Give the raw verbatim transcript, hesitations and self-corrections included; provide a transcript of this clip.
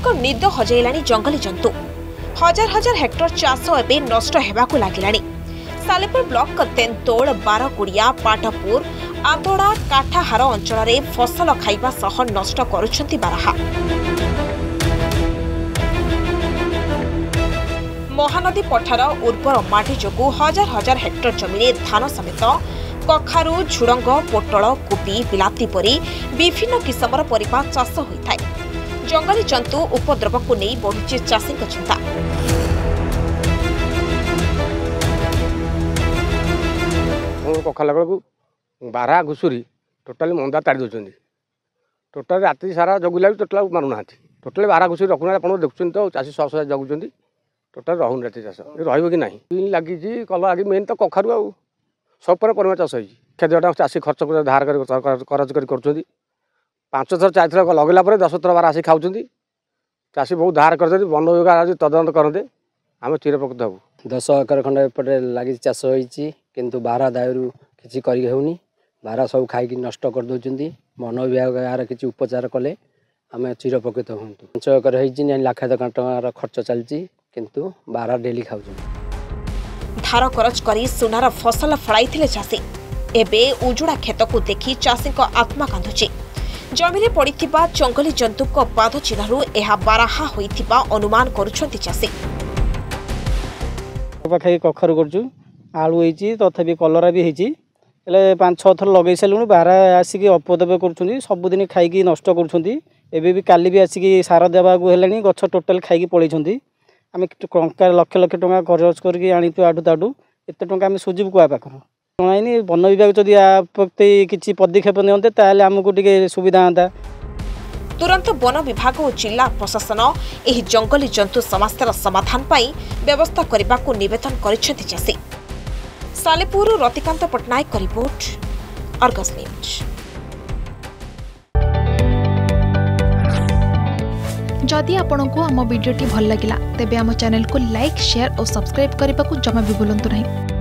निद हजाइलाणी जंगली जंतु। हजार हजार हेक्टर चाष एवं नष्ट होगाकू लगिलाणी। सालेपुर ब्लॉक तेंतोड़ बारकुड़िया पाटपुर आंतोड़ा काठाहार अंचल में फसल खाइबा सह नष्ट करुछंती बारहा। महानदी पठार उर्वर माटी जोगु हजार हजार हेक्टर जमीन धान समेत कखारू झुड़ंग पोटल कोबी बिलाती परी विभिन्न किस्मर परिबा चाष होइथाय। जंगली जंतु उपद्रव को नहीं बढ़ुची चाषी चिंता। कखाला बेलू बारहा घुषुरी टोटाली मंदा ताड़ी दौरान टोटाल राति सारा जगुला भी टोटाल मारूना टोटाल बारहा घुषुरी रखुना आप देखुं तो चाषी शह शह जगुंट टोटाल रहून राति चाष रही कि नहीं लगी कला आगे मेन तो कखारू आ सब परिमाण चाष हो खेतटा चाषी खर्च कर धार खरच कर पांच थर चार थर लगेला दस थर बार आसिक खाऊँ चाषी बहुत धार कर वन विभाग तदंत करते आम चिरपकृत हूँ। दस एकर खंड एपटे लगी चाष होती किंतु बारहा दायरू किसी करनी बारहा सब खाई नष्ट कर दौरान वन विभाग यार किसी उपचार कले आम चिरपकृत हूँ। पांच एकर हो लाख टकर खर्च चलती किंतु बारहा डेली खाऊ धार करज करी सुनार फसल फड़ाई चाषी एबे उजुड़ा खेत को देखी चाषी आत्मा कांदुची। जमीन पड़िथिबा जंगली जंतु को पाद चिन्हरु एहा बारहा होइथिबा अनुमान करुछंती चाषी। पाखे कखारू करछु आलू होइची तथापि कलरा भी होइची एले पांच छह थर लगै सलुनु बारहा आसिकी अपदेबे करछुंती सबुदिन खाइकी नष्ट करछुंती। एबे भी काली भी आसिकी सार देबाकू हेलानी गछ टोटल खाइकी पळैछुंती। आम टंका लक्ष लक्ष टंका खर्च करके आनीतु आठू ताठू एत टंका आम सुझिबू क्या पाखर जनानी वन विभाग जदि प्रति किसी पदक्षेप नियंते ताहले आमको टिके सुविधा होता। तुरंत वन विभाग और जिला प्रशासन एही जंगली जंतु समस्यार समाधान पाई व्यवस्था करने को निवेदन करिसेंती चाषी। सालेपुर रतिकांत पटनायक का रिपोर्ट, अर्गस न्यूज। जदि आपंक आम भिडी भल लगा तेब आम चैनल को लाइक शेयर और सब्सक्राइब करने को जमा भी भूलु नहीं।